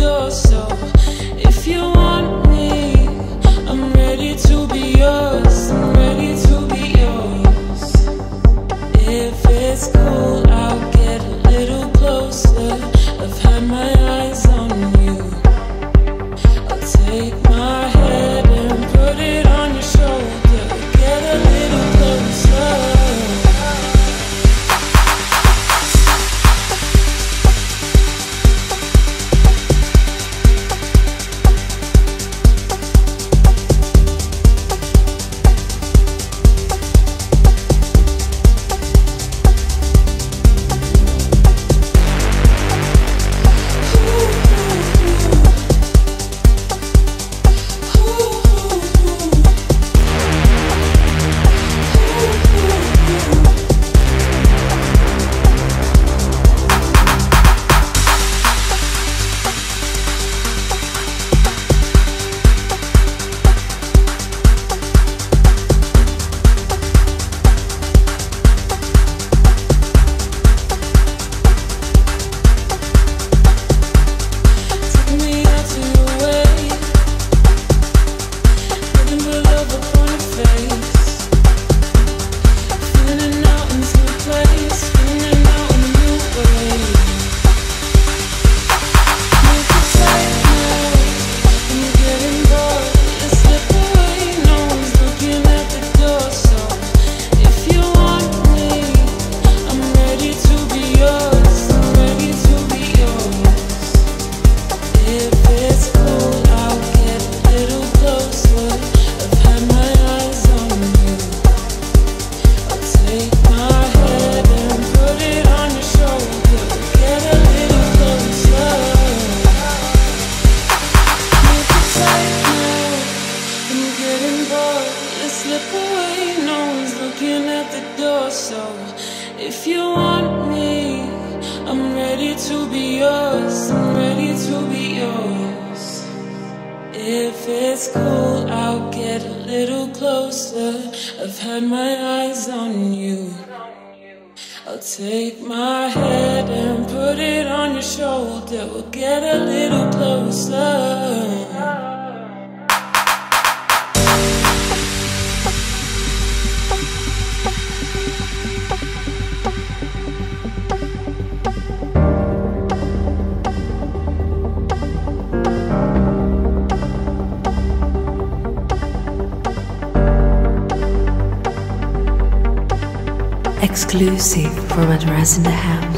door. So if you want me, I'm ready to be yours. I'm ready to be yours. If it's cool, I'll get a little closer. I've had my eyes on you. I'll take my head and put it on your shoulder. Get a little closer. If you want me, I'm ready to be yours. I'm ready to be yours. If it's cool, I'll get a little closer. I've had my eyes on you. I'll take my head and put it on your shoulder. We'll get a little closer. Exclusive from Address in the House.